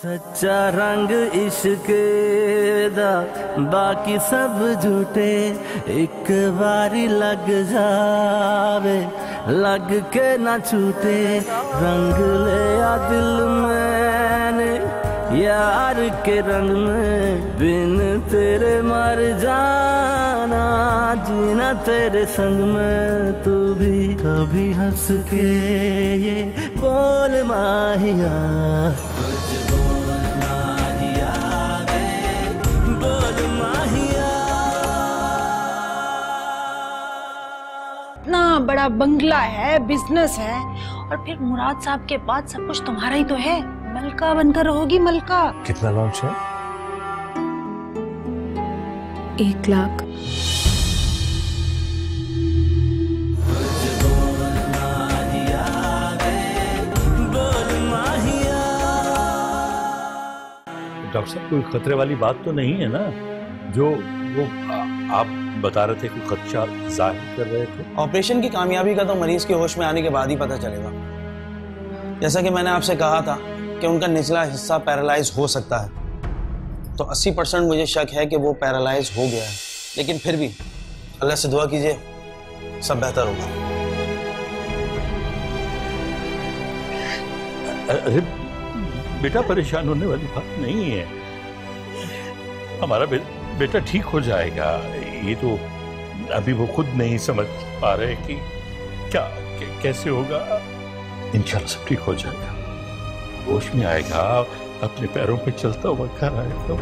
सच्चा रंग इश्क दा बाकी सब झूठे, एक बारी लग जावे लग के ना छूटे। रंग ले आ दिल मैंने यार के रंग में, बिन तेरे मर जाना जीना तेरे संग में। तू भी कभी हंस के ये बोल माहिया, इतना बड़ा बंगला है, बिजनेस है, और फिर मुराद साहब के बाद सब कुछ तुम्हारा ही तो है। मलका बनकर रहोगी मलका। कितना लॉन्च है? 1 लाख। डॉक्टर साहब कोई खतरे वाली बात तो नहीं है ना? जो वो आप बता रहे थे कि खदशा जाहिर कर रहे थे। ऑपरेशन की कामयाबी का तो मरीज के होश में आने के बाद ही पता चलेगा। जैसा कि मैंने आपसे कहा था कि उनका निचला हिस्सा पैरालाइज हो सकता है, तो 80% मुझे शक है कि वो पैरालाइज हो गया है। लेकिन फिर भी अल्लाह से दुआ कीजिए, सब बेहतर होगा। अरे बेटा, परेशान होने वाली बात नहीं है। हमारा बेटा ठीक हो जाएगा। ये तो अभी वो खुद नहीं समझ पा रहे कि क्या कैसे होगा। इंशाल्लाह सब ठीक हो जाएगा, होश में आएगा, अपने पैरों पे चलता हुआ घर आएगा।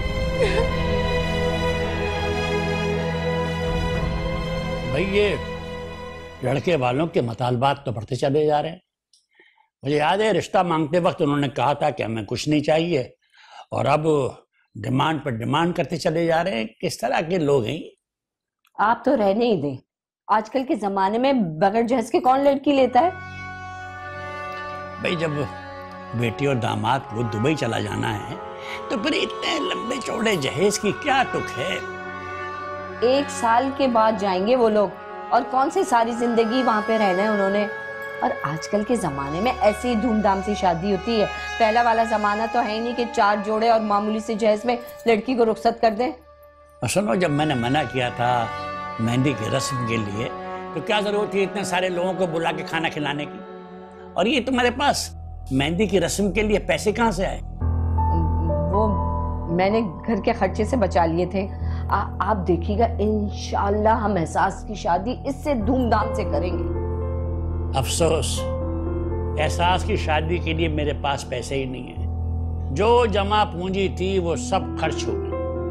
भाई ये लड़के वालों के मुतालबात तो बढ़ते चले जा रहे हैं। मुझे याद है रिश्ता मांगते वक्त उन्होंने कहा था कि हमें कुछ नहीं चाहिए, और अब डिमांड पर डिमांड करते चले जा रहे हैं। किस तरह के लोग हैं? आप तो रहने ही दें। आजकल के जमाने में बगैर जहेज के कौन लड़की लेता है? भाई जब बेटी और दामाद को दुबई चला जाना है तो फिर इतने लंबे चौड़े जहेज की क्या तुक है? 1 साल के बाद जाएंगे वो लोग, और कौन सी सारी जिंदगी वहां पे रहना है उन्होंने। और आजकल के जमाने में ऐसी ही धूमधाम से शादी होती है। पहला वाला जमाना तो है ही नहीं कि 4 जोड़े और मामूली से जहेज में लड़की को रुखसत कर दें। सुनो, जब मैंने मना किया था मेहंदी की रस्म के लिए, तो क्या जरूरत थी इतने सारे लोगों को बुला के खाना खिलाने की? और ये तुम्हारे पास मेहंदी की रस्म के लिए पैसे कहाँ से आए? वो मैंने घर के खर्चे से बचा लिए थे। आप देखिएगा, इंशाल्लाह हम एहसास की शादी इससे धूमधाम से करेंगे। अफसोस, एहसास की शादी के लिए मेरे पास पैसे ही नहीं है। जो जमा पूंजी थी वो सब खर्च हो गई।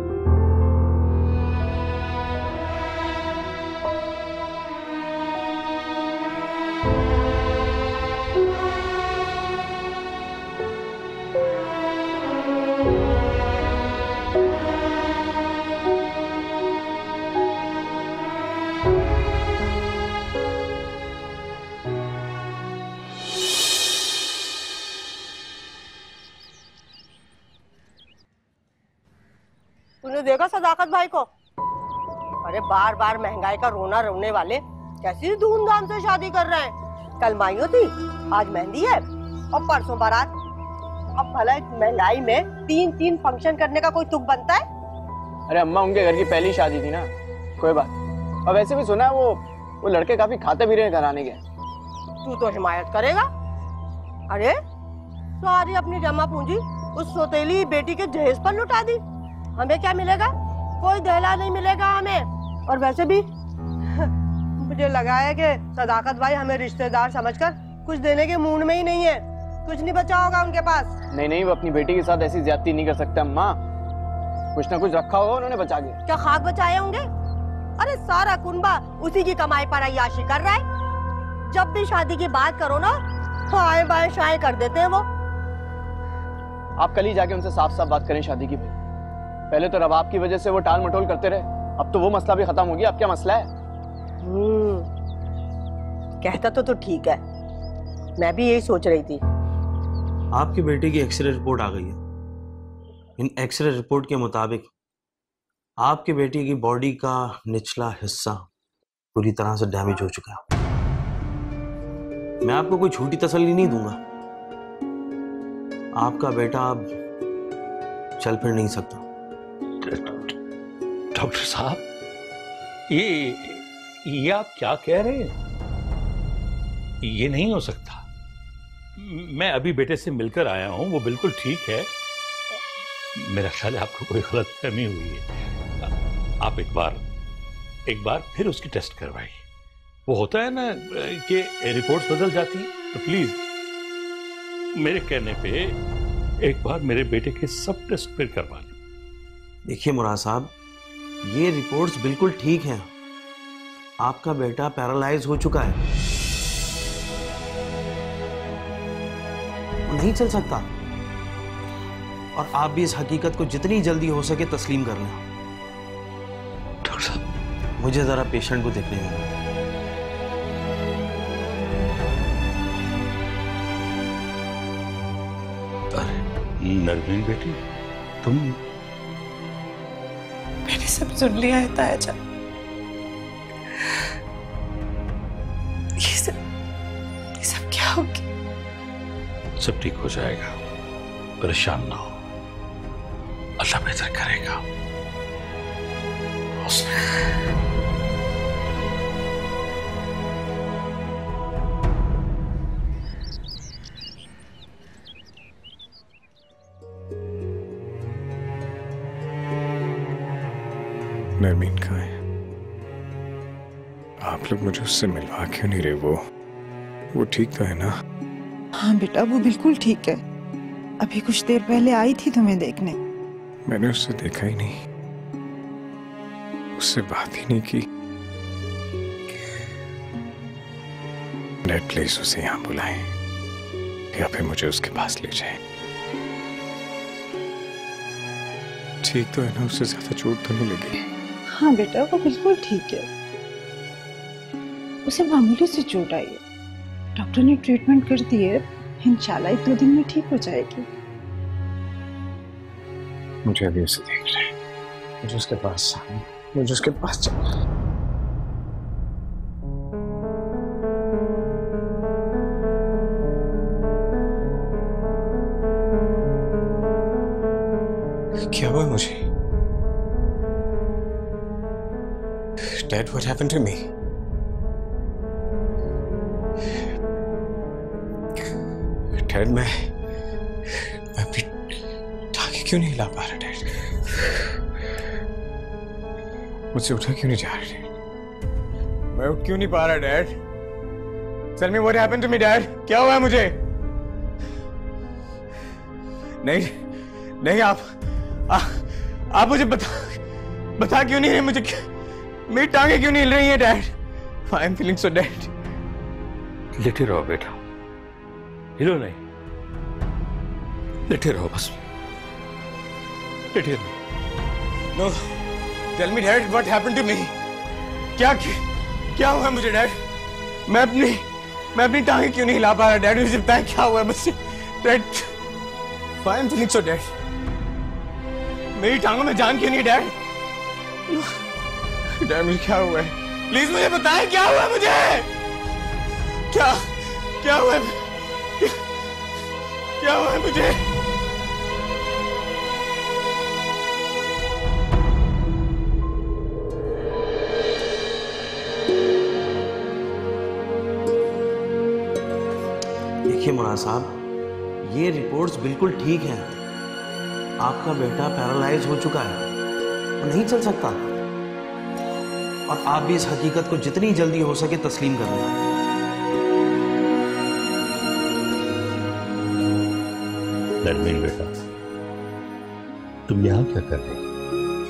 तूने देखा सदाकत भाई को? अरे बार बार महंगाई का रोना रोने वाले कैसी धूमधाम से शादी कर रहे हैं। कल माइयो थी, आज मेहंदी है, और परसों बारात। अब भला इस महंगाई में 3 फंक्शन करने का कोई तुक बनता है? अरे अम्मा, उनके घर की पहली शादी थी ना, कोई बात। और वैसे भी सुना है वो लड़के काफी खाते भी रहे घराने के। तू तो हिमायत करेगा? अरे सारी अपनी जमा पूंजी उस सौतेली बेटी के जहेज पर लुटा दी। हमें क्या मिलेगा? कोई दहला नहीं मिलेगा हमें। और वैसे भी मुझे लगा है कि सदाकत भाई हमें रिश्तेदार समझकर कुछ देने के मूड में ही नहीं है। कुछ नहीं बचा होगा उनके पास। नहीं, वो अपनी बेटी के साथ ऐसी ज्यादती नहीं कर सकते अम्मा। कुछ ना कुछ रखा होगा उन्होंने बचा के। क्या खाक बचाए होंगे? अरे सारा कुनबा उसी की कमाई पर अय्याशी कर रहा है। जब भी शादी की बात करो ना, आए बाएं शाएं कर देते हैं वो। आप कल ही जाके उनसे साफ साफ बात करें शादी की। पहले तो रबाब की वजह से वो टाल मटोल करते रहे, अब तो वो मसला भी खत्म हो गया। अब क्या मसला है? कहता तो ठीक है, मैं भी यही सोच रही थी। आपकी बेटी की एक्सरे रिपोर्ट आ गई है। इन एक्सरे रिपोर्ट के मुताबिक आपकी बेटी की बॉडी का निचला हिस्सा पूरी तरह से डैमेज हो चुका है। मैं आपको कोई झूठी तसल्ली नहीं दूंगा, आपका बेटा अब चल फिर नहीं सकता। डॉक्टर साहब, ये आप क्या कह रहे हैं? ये नहीं हो सकता। मैं अभी बेटे से मिलकर आया हूं, वो बिल्कुल ठीक है। मेरा ख्याल है आपको कोई गलतफहमी हुई है। आप एक बार फिर उसकी टेस्ट करवाइए। वो होता है ना कि रिपोर्ट्स बदल जाती हैं, तो प्लीज मेरे कहने पे एक बार मेरे बेटे के सब टेस्ट फिर करवा लें। देखिए मुराद साहब, ये रिपोर्ट्स बिल्कुल ठीक हैं। आपका बेटा पैरालाइज हो चुका है, वो नहीं चल सकता। और आप भी इस हकीकत को जितनी जल्दी हो सके तस्लीम कर लें। डॉक्टर साहब, मुझे जरा पेशेंट को देखने दें। अरे नरमीन बेटी, तुम? मैंने सब सुन लिया है ताया। ये सब क्या हो गया? सब ठीक हो जाएगा, परेशान ना हो। अल्लाह बेहतर करेगा। नरमीन कहाँ है? आप लोग मुझे उससे मिलवा क्यों नहीं रहे? वो ठीक तो है ना? हाँ बेटा, वो बिल्कुल ठीक है। अभी कुछ देर पहले आई थी तुम्हें देखने। मैंने उससे देखा ही नहीं, उससे बात ही नहीं की। डैड प्लीज उसे यहाँ बुलाएं या फिर मुझे उसके पास ले जाएं। ठीक तो है ना? उससे ज्यादा चोट तो नहीं लगी? हाँ बेटा, वो बिल्कुल ठीक है। उसे मामूली से चोट आई है, डॉक्टर ने ट्रीटमेंट कर दी है। इंशाल्लाह 1-2 दिन में ठीक हो जाएगी। मुझे अभी उसे देख रहे हैं, मुझे उसके पास जाना। क्या हुआ मुझे? Dad, what happened to me? Dad, मैं अपनी टांगे क्यों नहीं हिला पा रहा? डैड, मुझसे उठा क्यों नहीं जा रहा? डैड, मैं उठ क्यों नहीं पा रहा? Dad, tell me what happened to me, dad, क्या हुआ है मुझे? नहीं, आप मुझे बता क्यों नहीं रहे मुझे? मेरी टांगे क्यों नहीं हिल रही हैं? Dad, I am feeling so dead. लेटे रहो बेटा, हिलो नहीं, लेटे रहो बस, लेटे रहो। No, tell me dad, what happened to me? क्या हुआ मुझे? डैड, मैं अपनी टांगे क्यों नहीं हिला पा रहा? डैड, मुझे बताएं क्या हुआ मुझसे? Dad, I am feeling so dead. मेरी टांगों में जान क्यों नहीं? डैड, डैड, मुझे क्या हुआ है? प्लीज मुझे बताएं क्या हुआ मुझे? क्या हुआ है? क्या हुआ है मुझे? देखिए मुराद साहब, ये रिपोर्ट्स बिल्कुल ठीक हैं। आपका बेटा पैरालाइज हो चुका है, वो नहीं चल सकता। और आप भी इस हकीकत को जितनी जल्दी हो सके तस्लीम कर लें। नरमीन बेटा, तुम यहां क्या कर रहे हो?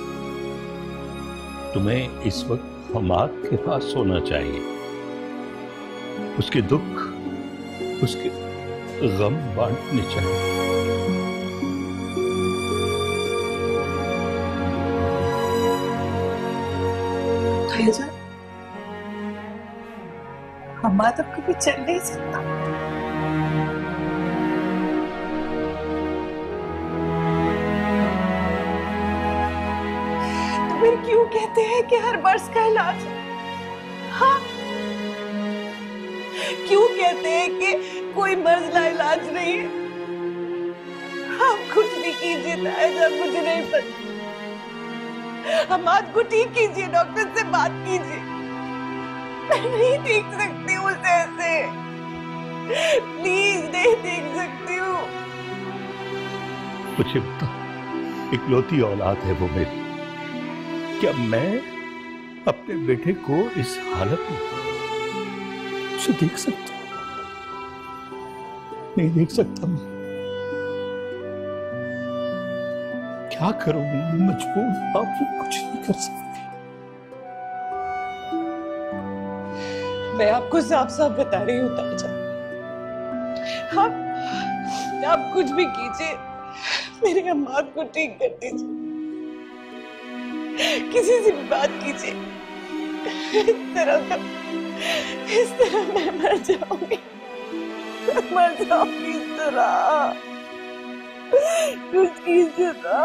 तुम्हें इस वक्त हमाद के पास सोना चाहिए। उसके दुख, उसके गम बांटने चाहिए। हमारा तो कभी चल नहीं सकता। तुम्हें क्यों कहते हैं कि हर मर्ज का इलाज है? हाँ, क्यों कहते हैं कि कोई मर्ज ला इलाज नहीं है? आप कुछ नहीं कीजिए, तायजा मुझे नहीं पता। हमाद को ठीक कीजिए, डॉक्टर से बात कीजिए। मैं नहीं देख सकती हूँ उसे ऐसे, प्लीज नहीं देख सकती हूँ। मुझे बता, इकलौती औलाद है वो मेरी, क्या मैं अपने बेटे को इस हालत में उसे देख सकता हूं? नहीं देख सकता मैं। क्या करूं, मजबूर आप कुछ नहीं कर सकती। मैं आपको साफ साफ बता रही हूँ ताजा, आप कुछ भी कीजिए, मेरे अम्माद को ठीक कर दीजिए, किसी से भी बात कीजिए। इस तरह मैं मर जाऊंगी इस तरह। कुछ कीजिए ना।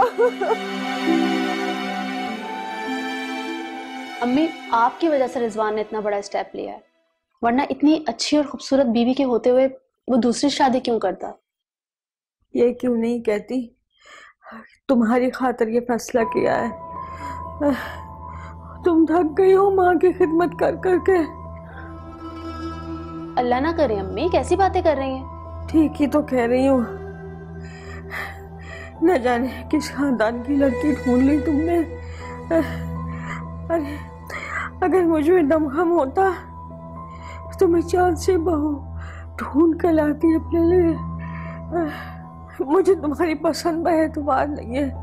अम्मी, आपकी वजह से रिजवान ने इतना बड़ा स्टेप लिया है, वरना इतनी अच्छी और खूबसूरत बीवी के होते हुए वो दूसरी शादी क्यों करता? ये क्यों नहीं कहती, तुम्हारी खातिर ये फैसला किया है। तुम थक गई हो माँ की खिदमत कर करके। अल्लाह ना करे अम्मी, कैसी बातें कर रही हैं? ठीक ही तो कह रही हूँ। न जाने किस खानदान की लड़की ढूंढ ली तुमने। अरे अगर मुझे दमखम होता तो मैं चांद से बहू ढूंढ कर लाती अपने लिए। मुझे तुम्हारी पसंद बेएतबार नहीं है।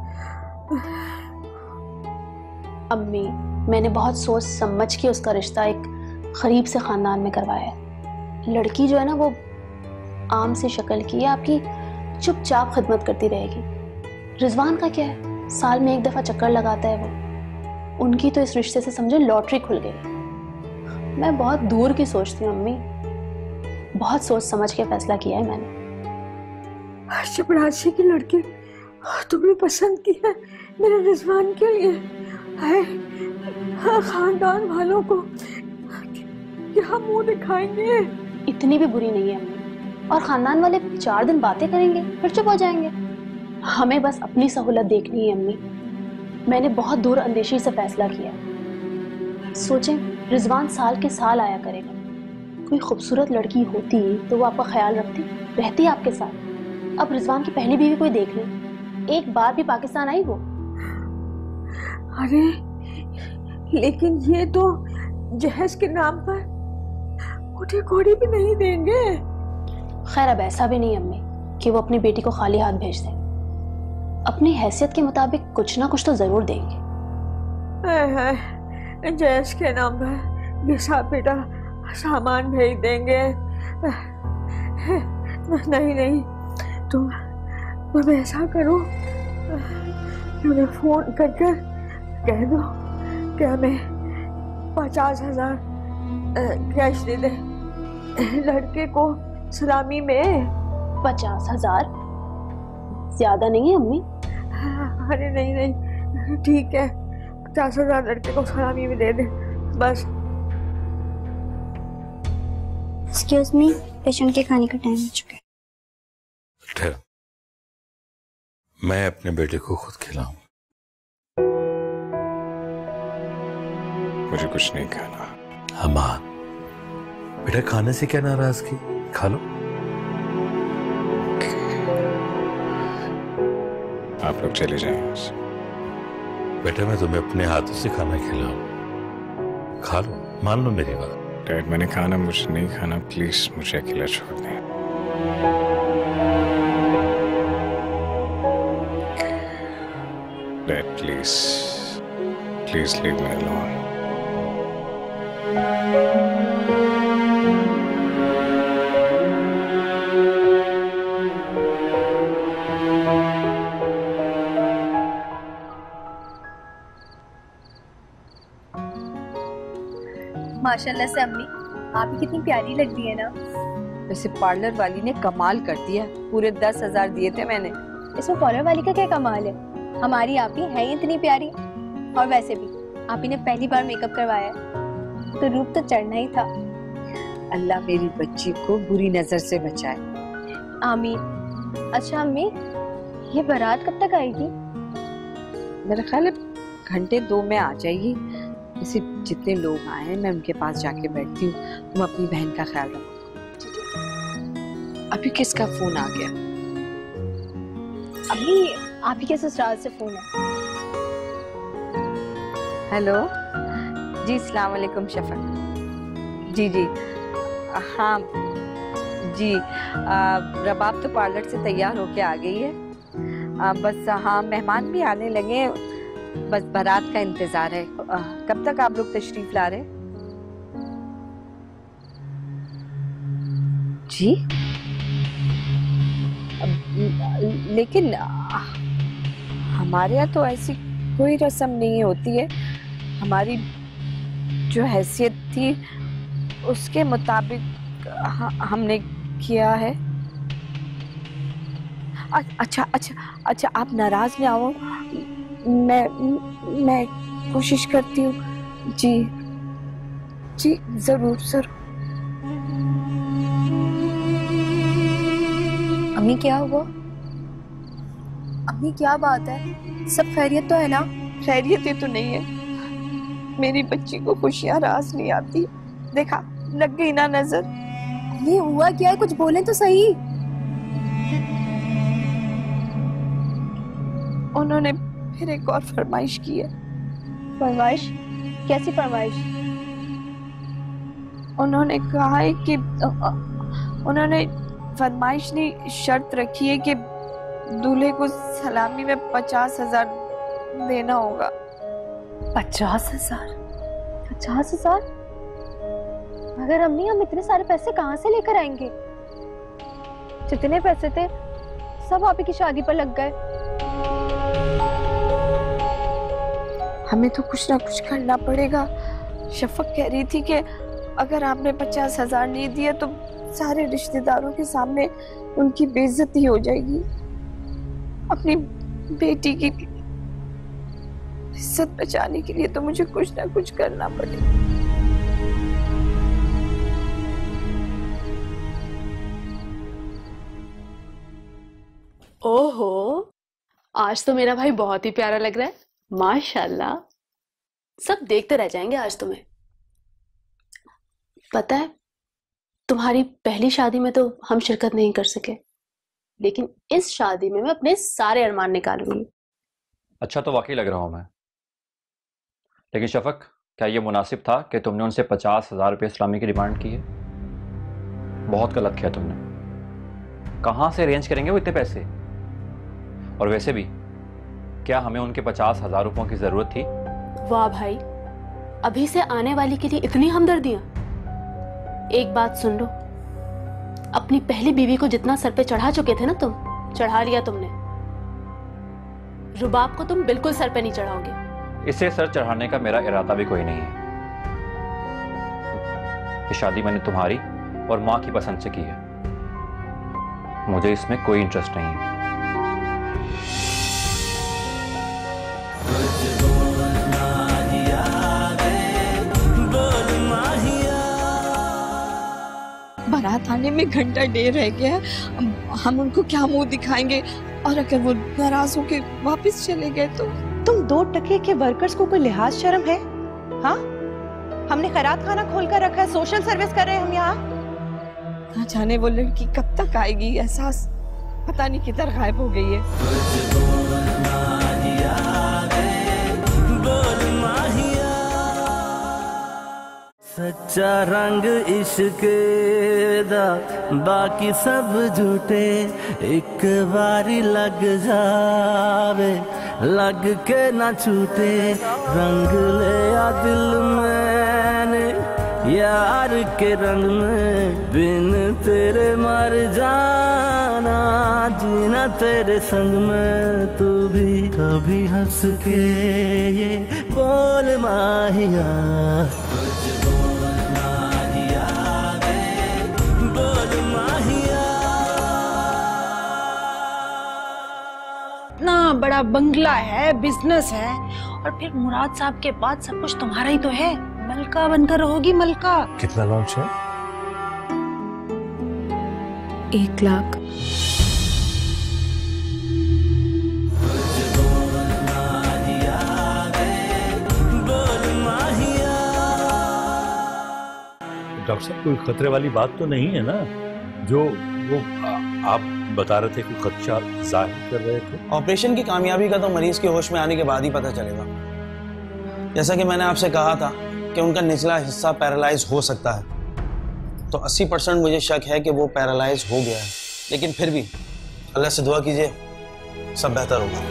अम्मी, मैंने बहुत सोच समझ के उसका रिश्ता एक गरीब से खानदान में करवाया है। लड़की जो है ना वो आम सी शक्ल की है, आपकी चुपचाप खिदमत करती रहेगी। रिजवान का क्या है, साल में एक दफा चक्कर लगाता है वो। उनकी तो इस रिश्ते से समझो लॉटरी खुल गई। मैं बहुत दूर की सोचती हूँ अम्मी, बहुत सोच समझ के फैसला किया है मैंने। चपरासी की लड़की तुमने पसंद की है मेरे रिजवान के लिए? है खानदान वालों को क्या मुंह दिखाएंगे? इतनी भी बुरी नहीं है अम्मी, और खानदान वाले 4 दिन बातें करेंगे फिर चुप हो जाएंगे। हमें बस अपनी सहूलत देखनी है अम्मी। मैंने बहुत दूर अंदेशी से फैसला किया। सोचें, रिजवान साल के साल आया करेगा। कोई खूबसूरत लड़की होती तो वो आपका ख्याल रखती, रहती आपके साथ। अब रिजवान की पहली बीवी कोई देख ले, एक बार भी पाकिस्तान आई वो? अरे लेकिन ये तो जहेज के नाम पर उठी घोड़ी भी नहीं देंगे। खैर अब ऐसा भी नहीं अम्मी कि वो अपनी बेटी को खाली हाथ भेज दें। अपनी हैसियत के मुताबिक कुछ ना कुछ तो जरूर देंगे। जहेज के नाम पर घिसा पिटा सामान भेज देंगे। नहीं नहीं, तुम ऐसा करो, तुम्हें फोन कर कह दो कि हमें 50,000 कैश दे दे लड़के को सलामी में। 50,000 ज्यादा नहीं है अम्मी? अरे नहीं नहीं, ठीक है, 50,000 लड़के को सलामी में दे दे बस। एक्सक्यूज मी, पेशेंट के खाने का टाइम हो चुका है। ठहर, मैं अपने बेटे को खुद खिलाऊं। मुझे कुछ नहीं खाना। अम्मा, बेटा खाने से क्या नाराजगी, खा लो। आप लोग चले जाएं। बेटा मैं तुम्हें अपने हाथों से खाना खिलाऊं, खा लो, मान लो मेरी बात। डैड मैंने खाना, मुझे नहीं खाना, प्लीज मुझे अकेला छोड़ दें। Dad please please leave me alone. माशाल्लाह से अम्मी, आप ही कितनी प्यारी लग रही है ना। वैसे पार्लर वाली ने कमाल कर दिया, पूरे 10,000 दिए थे मैंने। इसमें पार्लर वाली का क्या कमाल है, हमारी आप ही है इतनी प्यारी। और वैसे भी आप ही ने पहली बार मेकअप करवाया है तो रूप तो चढ़ना ही था। अल्लाह मेरी बच्ची को बुरी नजर से बचाए। आमीन। अच्छा अम्मी, ये बारात कब तक आएगी? मेरा ख्याल है घंटे 2 में आ जाएगी। जैसे जितने लोग आए हैं मैं उनके पास जाके बैठती हूँ, तुम अपनी बहन का ख्याल रखो। अभी किसका फोन आ गया? अभी आप ही के ससुराल से फोन है। हेलो जी, अस्सलाम वालेकुम शफक। जी जी हाँ जी, रबाब तो पार्लर से तैयार होके आ गई है। बस हाँ, मेहमान भी आने लगे, बस बारात का इंतजार है। कब तक आप लोग तशरीफ ला रहे? जी लेकिन हमारे यहाँ तो ऐसी कोई रस्म नहीं होती है। हमारी जो हैसियत थी उसके मुताबिक हमने किया है। अच्छा अच्छा अच्छा, आप नाराज ना हो, मैं कोशिश करती हूँ। जी जी जरूर जरूर। अम्मी क्या हुआ? अम्मी क्या बात है? सब खैरियत तो है ना? खैरियत तो नहीं है, मेरी बच्ची को खुशियां रास नहीं आती। देखा, लग गई ना नजर। ये हुआ क्या है? कुछ बोले तो सही। उन्होंने फिर एक और फरमाइश की है। फरमाइश? कैसी फरमाइश? उन्होंने कहा है कि उन्होंने फरमाइश नहीं, शर्त रखी है कि दूल्हे को सलामी में 50,000 देना होगा। 50,000? 50,000? मगर अम्मी, हम इतने सारे पैसे कहाँ से लेकर आएंगे? जितने पैसे थे सब आप ही की शादी पर लग गए। हमें तो कुछ ना कुछ करना पड़ेगा। शफक कह रही थी कि अगर आपने 50,000 नहीं दिए तो सारे रिश्तेदारों के सामने उनकी बेइज्जती हो जाएगी। अपनी बेटी की इज्जत बचाने के लिए तो मुझे कुछ ना कुछ करना पड़ेगा। ओहो, आज तो मेरा भाई बहुत ही प्यारा लग रहा है, माशाल्लाह। सब देखते रह जाएंगे आज तुम्हें। पता है, तुम्हारी पहली शादी में तो हम शिरकत नहीं कर सके, लेकिन इस शादी में मैं अपने सारे अरमान निकालूंगी। अच्छा तो वाकई लग रहा हूं मैं। लेकिन शफक, क्या ये मुनासिब था कि तुमने उनसे 50,000 रुपये इस्लामी की डिमांड की है? बहुत गलत किया तुमने। कहाँ से अरेंज करेंगे वो इतने पैसे? और वैसे भी क्या हमें उनके 50,000 रुपयों की जरूरत थी? वाह भाई, अभी से आने वाली के लिए इतनी हमदर्दियां। एक बात सुन लो, अपनी पहली बीवी को जितना सर पे चढ़ा चुके थे ना तुम, चढ़ा लिया तुमने। रुबाब को तुम बिल्कुल सर पे नहीं चढ़ाओगे। इसे सर चढ़ाने का मेरा इरादा भी कोई नहीं है। ये शादी मैंने तुम्हारी और माँ की पसंद से की है, मुझे इसमें कोई इंटरेस्ट नहीं है। बारात आने में घंटा डेढ़ रह गया, हम उनको क्या मुंह दिखाएंगे? और अगर वो नाराज होके वापस चले गए तो? तुम 2 टके के वर्कर्स को कोई लिहाज शर्म है? हाँ, हमने खैरात खाना खोल कर रखा है, सोशल सर्विस कर रहे हैं हम यहाँ। ना जाने वो लड़की कब तक आएगी, एहसास पता नहीं किधर गायब हो गई है। सच्चा रंग इश्क दा बाकी सब झूठे, एक बारी लग जावे लग के ना छूटे। रंग ले आ दिल मैंने यार के रंग में, बिन तेरे मर जाना, जीना तेरे संग में। तू भी कभी हंस के ये बोल माहिया, इतना बड़ा बंगला है, बिजनेस है, और फिर मुराद साहब के बाद सब कुछ तुम्हारा ही तो है। मलका बनकर रहोगी, मलका। कितना लॉन्च है? 1 लाख। डॉक्टर साहब कोई खतरे वाली बात तो नहीं है ना? जो वो आप बता रहे थे, कोई खदशा जाहिर कर रहे थे? ऑपरेशन की कामयाबी का तो मरीज के होश में आने के बाद ही पता चलेगा। जैसा कि मैंने आपसे कहा था कि उनका निचला हिस्सा पैरालाइज हो सकता है, तो 80% मुझे शक है कि वो पैरालाइज हो गया है। लेकिन फिर भी अल्लाह से दुआ कीजिए, सब बेहतर होगा।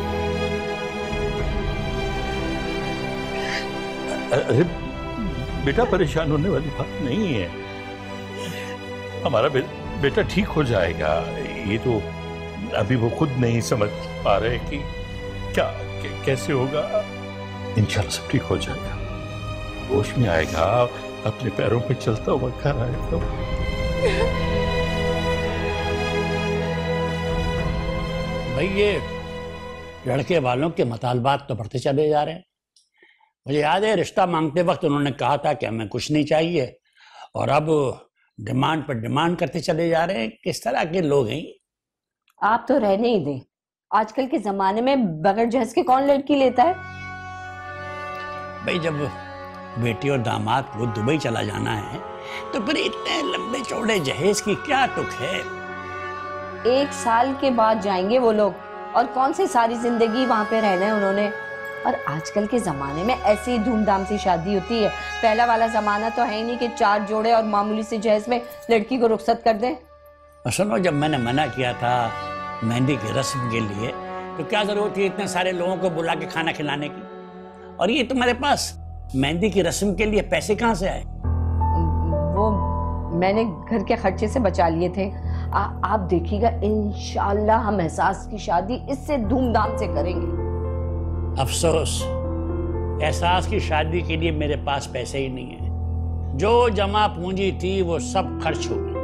अरे बेटा, परेशान होने वाली बात नहीं है। हमारा बेटा ठीक हो जाएगा। ये तो अभी वो खुद नहीं समझ पा रहे कि क्या कैसे होगा। इंशाल्लाह सब ठीक हो जाएगा, होश में आएगा, अपने पैरों पे चलता हुआ घर आएगा। भाई ये लड़के वालों के मुतालबात तो बढ़ते चले जा रहे हैं। मुझे याद है रिश्ता मांगते वक्त उन्होंने कहा था कि हमें कुछ नहीं चाहिए, और अब डिमांड पर डिमांड करते चले जा रहे हैं। किस तरह के लोग हैं? आप तो रहने ही दें। आजकल के जमाने में बगैर जहेज के कौन लड़की लेता है? भाई जब बेटी और दामाद को दुबई चला जाना है तो फिर इतने लंबे चौड़े जहेज की क्या तुक है? 1 साल के बाद जाएंगे वो लोग, और कौन सी सारी जिंदगी वहां पे रहना है उन्होंने। और आजकल के जमाने में ऐसी धूमधाम सी शादी होती है। पहला वाला जमाना तो है ही नहीं कि 4 जोड़े और मामूली से जहेज में लड़की को रुखसत कर दें। सुनो, जब मैंने मना किया था मेहंदी की रस्म के लिए, तो क्या जरूरत थी इतने सारे लोगों को बुला के खाना खिलाने की? और ये तुम्हारे पास मेहंदी की रस्म के लिए पैसे कहाँ से आए? वो मैंने घर के खर्चे से बचा लिए थे। आप देखिएगा, इंशाल्लाह हम एहसास की शादी इससे धूमधाम से करेंगे। अफसोस, एहसास की शादी के लिए मेरे पास पैसे ही नहीं है। जो जमा पूंजी थी वो सब खर्च हो गई।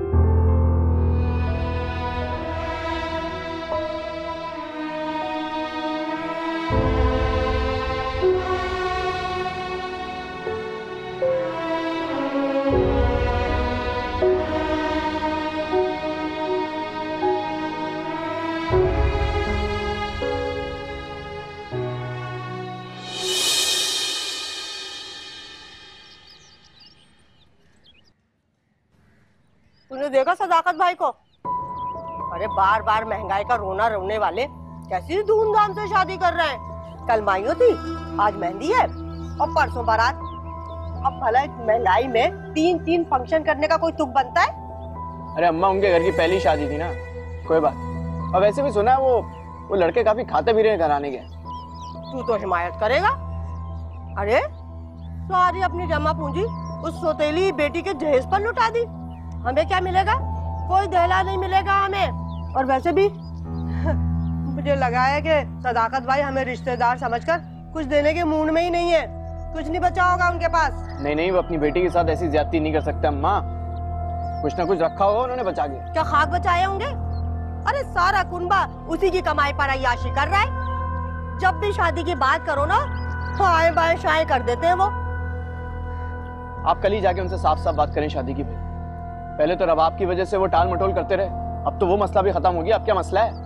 तूने देखा सदाकत भाई को? अरे बार बार महंगाई का रोना रोने वाले कैसी धूमधाम से शादी कर रहे हैं। कल माइयो थी, आज मेहंदी है और परसों बारात। अब भला इस महंगाई में 3 फंक्शन करने का कोई तुक बनता है? अरे अम्मा, उनके घर की पहली शादी थी ना, कोई बात। और वैसे भी सुना है वो लड़के काफी खाते पीते हैं कराने के। तू तो हिमायत करेगा? अरे सारी अपनी जमा पूंजी उस सौतेली बेटी के जहेज पर लुटा दी। हमें क्या मिलेगा? कोई दहला नहीं मिलेगा हमें। और वैसे भी मुझे लगा है कि सदाकत भाई हमें रिश्तेदार समझकर कुछ देने के मूड में ही नहीं है। कुछ नहीं बचा होगा उनके पास। नहीं, वो अपनी बेटी के साथ ऐसी ज्यादती नहीं कर सकते अम्मा। कुछ ना कुछ रखा होगा उन्होंने बचा के। क्या खाक बचाए होंगे? अरे सारा कुनबा उसी की कमाई पर अय्याशी कर रहा है। जब भी शादी की बात करो ना, तो आए बाएं शाएं कर देते हैं वो। आप कल ही जाके उनसे साफ साफ बात करें शादी की। पहले तो रबाब की वजह से वो टाल मटोल करते रहे, अब तो वो मसला भी खत्म हो गया। अब क्या मसला है?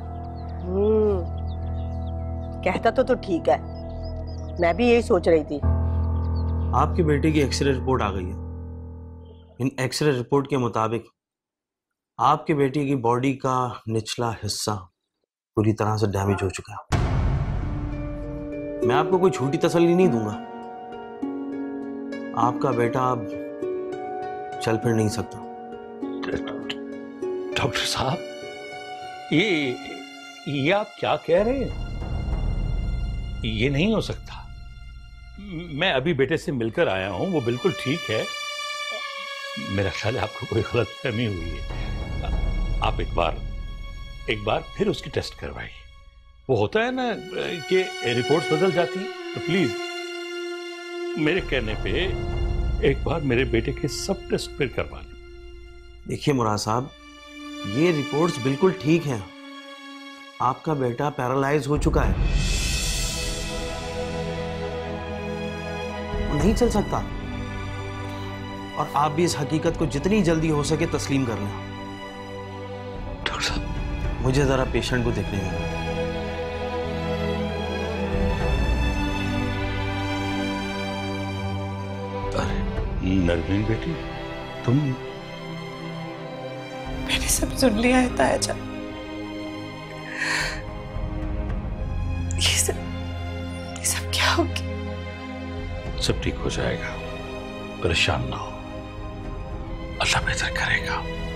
कहता तो ठीक है, मैं भी यही सोच रही थी। आपकी बेटी की एक्सरे रिपोर्ट आ गई है। इन एक्सरे रिपोर्ट के मुताबिक आपकी बेटी की बॉडी का निचला हिस्सा पूरी तरह से डैमेज हो चुका है। मैं आपको कोई झूठी तसल्ली नहीं दूंगा। आपका बेटा अब चल फिर नहीं सकता। डॉक्टर साहब, ये आप क्या कह रहे हैं? ये नहीं हो सकता। मैं अभी बेटे से मिलकर आया हूं, वो बिल्कुल ठीक है। मेरा ख्याल है आपको कोई गलतफहमी हुई है। आप एक बार फिर उसकी टेस्ट करवाइए। वो होता है ना कि रिपोर्ट्स बदल जाती हैं, तो प्लीज मेरे कहने पे एक बार मेरे बेटे के सब टेस्ट फिर करवा लें। देखिए मुराद साहब, ये रिपोर्ट्स बिल्कुल ठीक हैं। आपका बेटा पैरालाइज हो चुका है, वो नहीं चल सकता। और आप भी इस हकीकत को जितनी जल्दी हो सके तस्लीम कर लें। डॉक्टर साहब, मुझे जरा पेशेंट को देखने दें। अरे नरमीन बेटी, तुम? मैंने सब सुन लिया है तायाजान। ये सब क्या हो गया? सब ठीक हो जाएगा, परेशान ना हो, अल्लाह बेहतर करेगा।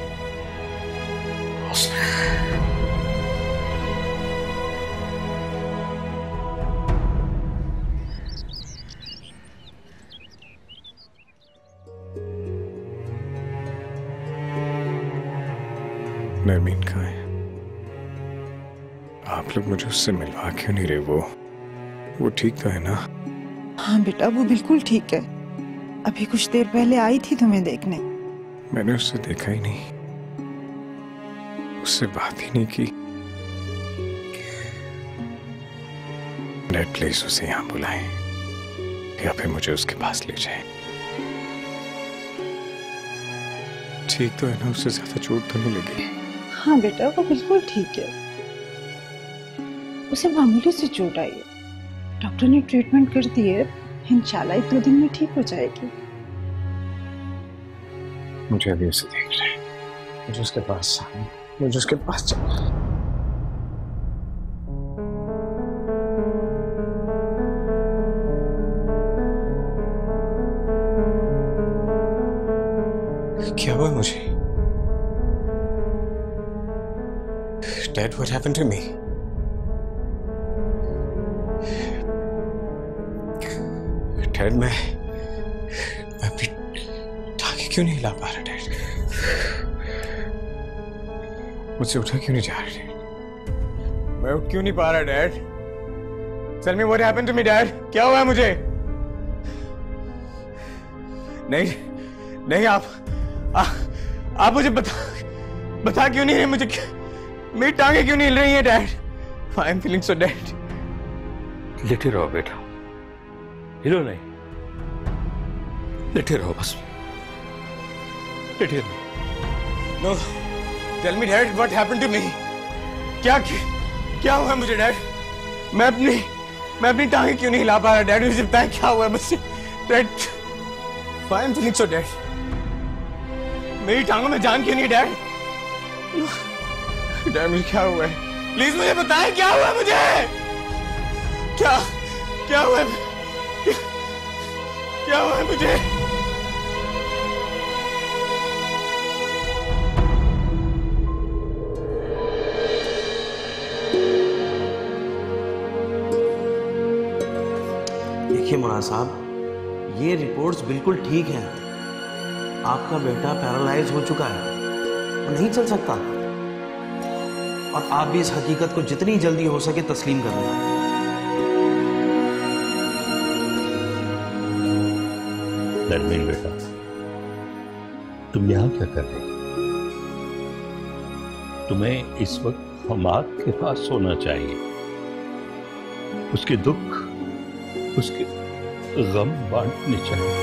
नरमीन कहाँ है? आप लोग मुझे उससे मिलवा क्यों नहीं रहे? वो ठीक तो है ना? हाँ बेटा, वो बिल्कुल ठीक है। अभी कुछ देर पहले आई थी तुम्हें देखने। मैंने उससे देखा ही नहीं, उससे बात ही नहीं की। डैड प्लीज उसे यहाँ बुलाएं या फिर मुझे उसके पास ले जाएं। ठीक तो है ना? उससे ज्यादा चोट तो नहीं लगी? हाँ बेटा, वो बिल्कुल ठीक है। उसे मामूली सी चोट आई है, डॉक्टर ने ट्रीटमेंट कर दी है, इंशाल्लाह 1-2 दिन में ठीक हो जाएगी। मुझे अभी उसे देखना है, मुझे उसके पास जाना। क्या हुआ मुझे? Dad, what happened to me? Dad, मैं अपनी टांगे क्यों नहीं हिला पा रहा? Dad, मुझसे उठा क्यों नहीं जा रहा? मैं उठ क्यों नहीं पा रहा? Dad, tell me what happened to me, Dad. क्या हुआ है मुझे? नहीं, आप मुझे बता क्यों नहीं रहे मुझे? मेरी टांगे क्यों नहीं हिल रही हैं? Dad, I am feeling so dead. लेटे रहो बेटा, हिलो नहीं, लेटे रहो बस, लेटे रहो। No, tell me dad, what happened to me? क्या हुआ मुझे डैड? मैं अपनी टांगे क्यों नहीं हिला पा रहा? डैड, मुझे बताएं क्या हुआ मुझसे? Dad, I am feeling so dead. मेरी टांगों में जान क्यों नहीं डैड? डैड, मुझे क्या हुआ है? प्लीज मुझे बताएं क्या हुआ है मुझे? क्या हुआ है? क्या हुआ है मुझे? देखिए मुराद साहब, ये रिपोर्ट्स बिल्कुल ठीक हैं। आपका बेटा पैरालाइज हो चुका है, वो नहीं चल सकता। और आप भी इस हकीकत को जितनी जल्दी हो सके तस्लीम कर लें। नरमीन बेटा, तुम यहां क्या कर रहे हो? तुम्हें इस वक्त हमाद के पास सोना चाहिए, उसके दुख, उसके गम बांटने चाहिए।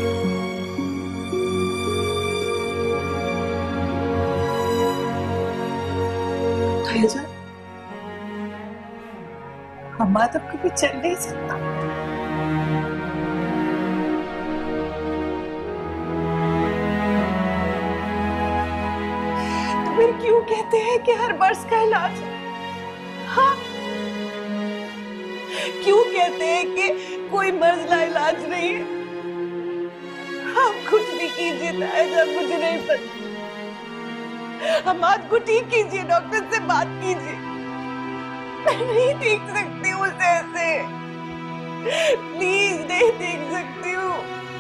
हमारा तो कभी चल नहीं सकता। तो फिर क्यों कहते हैं कि हर मर्ज का इलाज? हाँ, क्यों कहते हैं कि कोई मर्ज ला इलाज नहीं है? आप कुछ भी कीजिए तायाजान, मुझे नहीं पता। हमाद को ठीक कीजिए, डॉक्टर से बात कीजिए। मैं नहीं देख सकती हूँ उसे ऐसे, प्लीज नहीं देख सकती हूँ।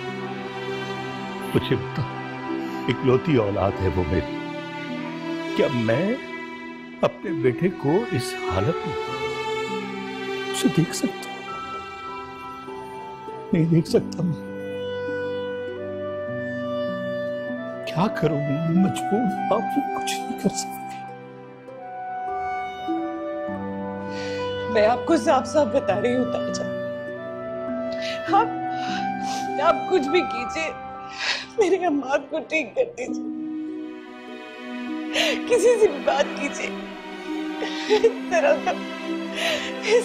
मुझे बता, इकलौती औलाद है वो मेरी, क्या मैं अपने बेटे को इस हालत में उसे देख सकता हूँ? नहीं देख सकता। मैं क्या करूं? मजबूर, आप कुछ नहीं कर सकते। मैं आपको साफ साफ बता रही हूँ ताजा, आप कुछ भी कीजिए, मेरे हमाद को ठीक कर दीजिए। किसी से भी बात कीजिए। इस तरह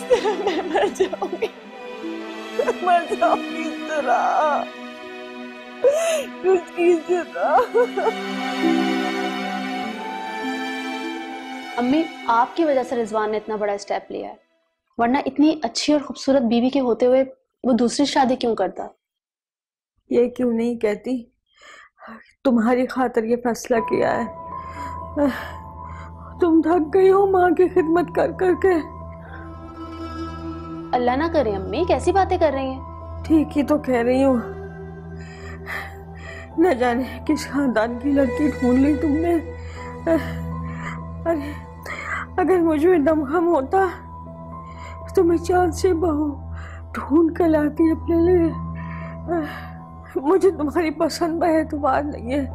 मैं मर जाऊंगी, इस तरह। अम्मी, आपकी वजह से रिजवान ने इतना बड़ा स्टेप लिया है, वरना इतनी अच्छी और खूबसूरत बीवी के होते हुए वो दूसरी शादी क्यों करता? ये क्यों नहीं कहती तुम्हारी खातिर ये फैसला किया है। तुम थक गई हो माँ की खिदमत कर करके। अल्लाह ना करे अम्मी, कैसी बातें कर रही हैं? ठीक ही तो कह रही हूँ। न जाने किस खानदान की लड़की ढूंढ ली तुमने। अरे अगर मुझे दमखम होता तो मैं चांद से बहू ढूंढ कर लाती अपने लिए। मुझे तुम्हारी पसंद का एतबार नहीं है।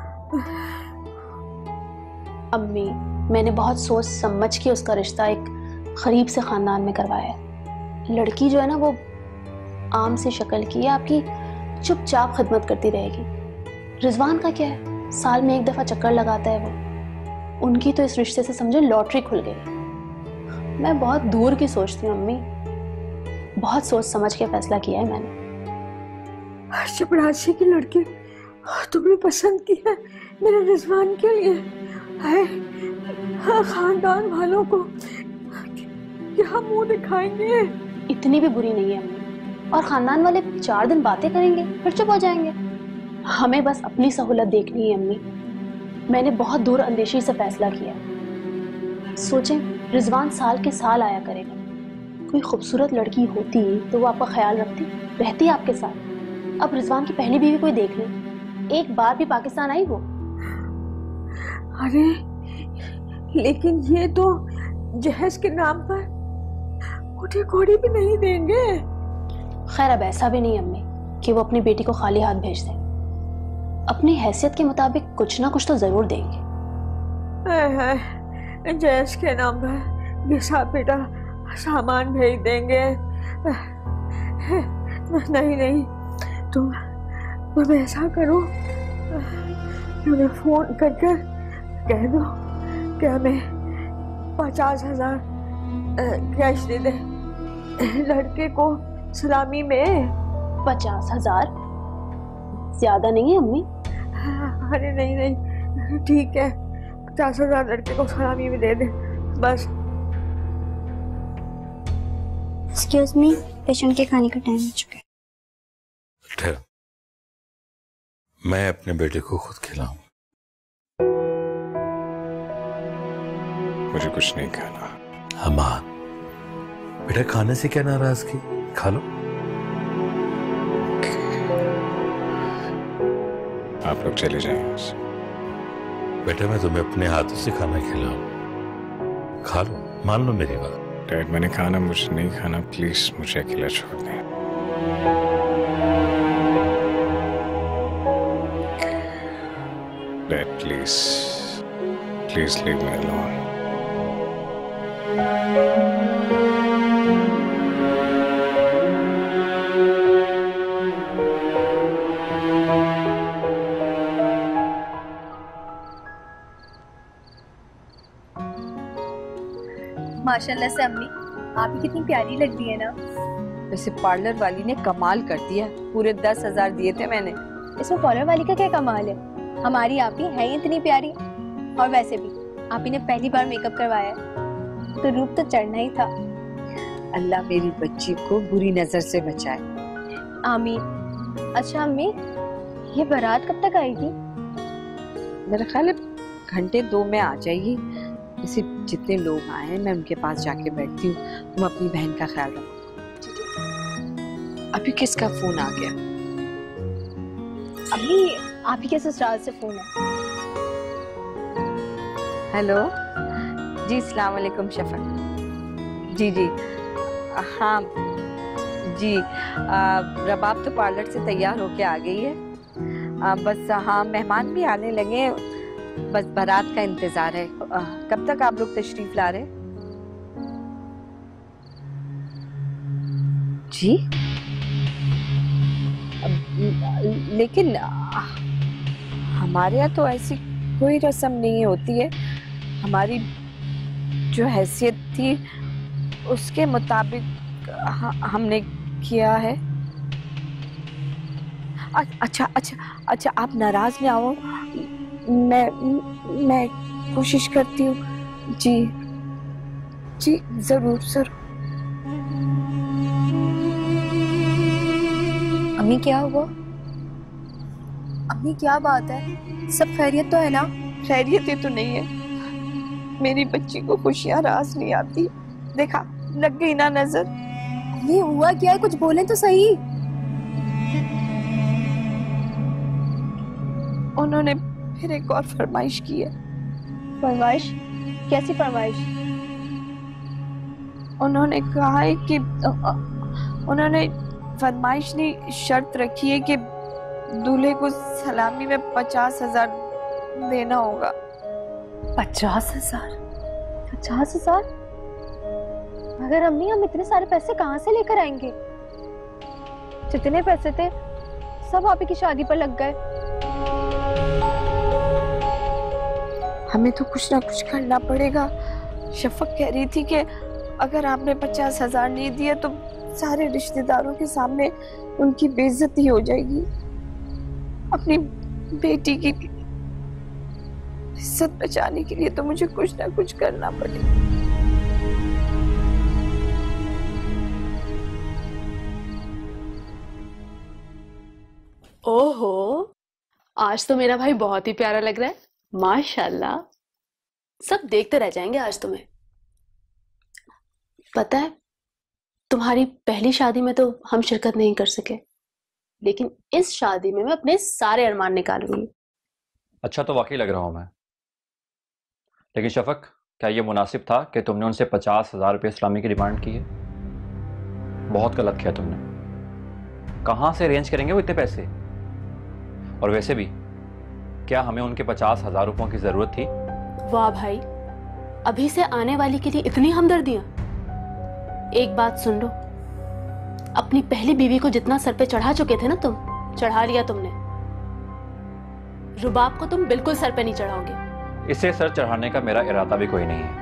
अम्मी, मैंने बहुत सोच समझ के उसका रिश्ता एक गरीब से खानदान में करवाया है। लड़की जो है ना वो आम से शक्ल की है, आपकी चुपचाप खिदमत करती रहेगी। रिजवान का क्या है, साल में एक दफा चक्कर लगाता है वो। उनकी तो इस रिश्ते से समझो लॉटरी खुल गई। मैं बहुत दूर की सोचती हूँ अम्मी, बहुत सोच समझ के फैसला किया है मैंने। चपरासी की लड़की तुमने पसंद की है मेरे रिजवान के लिए? है खानदान वालों को क्या मुंह दिखाएंगे? इतनी भी बुरी नहीं है अम्मी, और खानदान वाले 4 दिन बातें करेंगे फिर चुप हो जाएंगे। हमें बस अपनी सहूलत देखनी है अम्मी। मैंने बहुत दूर अंदेशी से फैसला किया। सोचें, रिजवान साल के साल आया करेगा। कोई खूबसूरत लड़की होती तो वो आपका ख्याल रखती, रहती आपके साथ। अब रिजवान की पहली बीवी कोई देख ले, एक बार भी पाकिस्तान आई वो? अरे लेकिन ये तो जहेज के नाम पर उठी घोड़ी भी नहीं देंगे। खैर अब ऐसा भी नहीं अम्मी कि वो अपनी बेटी को खाली हाथ भेज दें। अपनी हैसियत के मुताबिक कुछ ना कुछ तो जरूर देंगे। जहेज के नाम पर ये सब बेटा सामान भेज देंगे। नहीं नहीं, तुम ऐसा करो, तुम्हें फोन करके कह दो कि हमें 50,000 कैश दे दे लड़के को सलामी में। 50,000 ज्यादा नहीं है अम्मी? अरे नहीं नहीं ठीक है, 50,000 लड़के को सलामी में दे दे बस। एक्सक्यूज मी, पेशेंट के खाने का टाइम हो चुका है। ठहर, मैं अपने बेटे को खुद खिलाऊं। मुझे कुछ नहीं खाना। अमान, बेटा खाने से क्या नाराजगी, खा लो। आप लोग चले जाएं। बेटा मैं तुम्हें अपने हाथों से खाना खिलाऊं, खा लो, मान लो मेरी बात। डैड मैंने खाना, मुझे नहीं खाना, प्लीज मुझे अकेला छोड़ दें। Dad please please leave me alone. माशाल्लाह से अम्मी, आप ही कितनी प्यारी लग रही है ना। वैसे पार्लर वाली ने कमाल कर दिया, पूरे 10,000 दिए थे मैंने। इसमें पार्लर वाली का क्या कमाल है, हमारी आप ही है इतनी प्यारी। और वैसे भी आप ही ने पहली बार मेकअप करवाया है तो रूप तो चढ़ना ही था। अल्लाह मेरी बच्ची को बुरी नजर से बचाए। आमीन। अच्छा अम्मी, ये बारात कब तक आएगी? मेरा ख्याल है घंटे 2 में आ जाएगी। वैसे जितने लोग आए हैं मैं उनके पास जाके बैठती हूँ, तुम अपनी बहन का ख्याल रखो। अभी किसका फोन आ गया? अम्मी आप ही के ससुराल से फोन है। हेलो जी, अस्सलाम वालेकुम शफक जी। जी हाँ जी, रबाब तो पार्लर से तैयार होके आ गई है। बस हाँ, मेहमान भी आने लगे, बस बारात का इंतजार है। कब तक आप लोग तशरीफ ला रहे जी? लेकिन हमारे यहाँ तो ऐसी कोई रस्म नहीं होती है। हमारी जो हैसियत थी उसके मुताबिक हमने किया है। अच्छा अच्छा अच्छा, आप नाराज ना हो, मैं कोशिश करती हूँ। जी जी जरूर जरूर। अम्मी क्या हुआ? अम्मी क्या बात है, सब खैरियत तो है ना? खैरियत ही तो नहीं है, मेरी बच्ची को खुशियां रास नहीं आती। देखा, लग गई ना नजर। अम्मी हुआ क्या है, कुछ बोले तो सही। उन्होंने फिर एक और फरमाइश की है। फरमाइश? कैसी फरमाइश? उन्होंने कहा है कि उन्होंने फरमाइश नहीं, शर्त रखी है कि दूल्हे को सलामी में 50,000 देना होगा। 50,000? 50,000? मगर अम्मी हम इतने सारे पैसे कहाँ से लेकर आएंगे? जितने पैसे थे सब आप ही की शादी पर लग गए। हमें तो कुछ ना कुछ करना पड़ेगा। शफक कह रही थी कि अगर आपने 50,000 नहीं दिया तो सारे रिश्तेदारों के सामने उनकी बेइज्जती हो जाएगी। अपनी बेटी की इज्जत बचाने के लिए तो मुझे कुछ ना कुछ करना पड़ेगा। ओहो, आज तो मेरा भाई बहुत ही प्यारा लग रहा है, माशाल्लाह। सब देखते रह जाएंगे आज तुम्हें। पता है, तुम्हारी पहली शादी में तो हम शिरकत नहीं कर सके, लेकिन इस शादी में मैं अपने सारे अरमान निकालूंगी। अच्छा तो वाकई लग रहा हूं मैं, लेकिन शफक, क्या ये मुनासिब था कि तुमने उनसे 50,000 रुपये इस्लामी की डिमांड की है? बहुत गलत किया तुमने। कहाँ से अरेंज करेंगे वो इतने पैसे? और वैसे भी क्या हमें उनके 50,000 रुपयों की जरूरत थी? वाह भाई, अभी से आने वाली के लिए इतनी हमदर्दियां। एक बात सुन लो, अपनी पहली बीवी को जितना सर पे चढ़ा चुके थे ना तुम, चढ़ा लिया तुमने। रुबाब को तुम बिल्कुल सर पे नहीं चढ़ाओगे। इसे सर चढ़ाने का मेरा इरादा भी कोई नहीं है।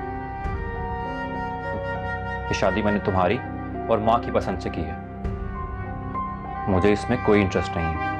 ये शादी मैंने तुम्हारी और माँ की पसंद से की है, मुझे इसमें कोई इंटरेस्ट नहीं है।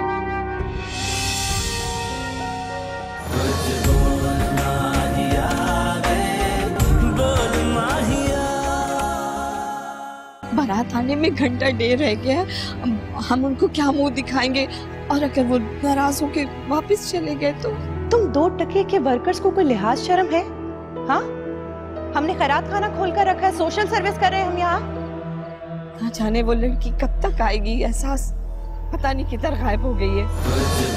बारात आने में घंटा डेढ़ रह गया है, हम उनको क्या मुंह दिखाएंगे? और अगर वो नाराज होके वापस चले गए तो? तुम 2 टके के वर्कर्स को कोई लिहाज शर्म है? हाँ, हमने खैरात खाना खोल कर रखा है, सोशल सर्विस कर रहे हैं हम यहाँ। ना जाने वो लड़की कब तक आएगी, एहसास पता नहीं किधर गायब हो गई है।